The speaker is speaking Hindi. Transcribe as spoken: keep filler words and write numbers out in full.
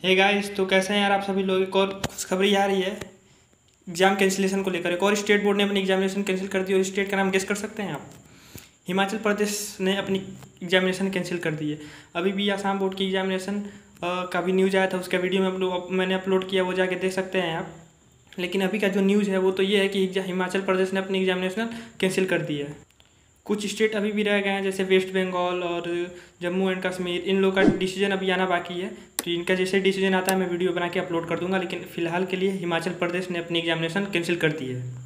हे गाइस, तो कैसे हैं यार आप सभी लोग। एक और खुशखबरी आ रही है एग्ज़ाम कैंसिलेशन को लेकर। एक और स्टेट बोर्ड ने अपनी एग्जामिनेशन कैंसिल कर दी और स्टेट का नाम गेस कर सकते हैं आप। हिमाचल प्रदेश ने अपनी एग्जामिनेशन कैंसिल कर दी है। अभी भी आसाम बोर्ड की एग्जामिनेशन का भी न्यूज़ आया था, उसका वीडियो में हम लोग मैंने अपलोड किया, वो जाके देख सकते हैं आप। लेकिन अभी का जो न्यूज़ है वो तो ये है कि हिमाचल प्रदेश ने अपनी एग्जामिनेशन कैंसिल कर दी है। कुछ स्टेट अभी भी रह गए हैं, जैसे वेस्ट बंगाल और जम्मू एंड कश्मीर। इन लोगों का डिसीजन अभी आना बाकी है, तो इनका जैसे डिसीजन आता है मैं वीडियो बना के अपलोड कर दूंगा। लेकिन फ़िलहाल के लिए हिमाचल प्रदेश ने अपनी एग्जामिनेशन कैंसिल कर दी है।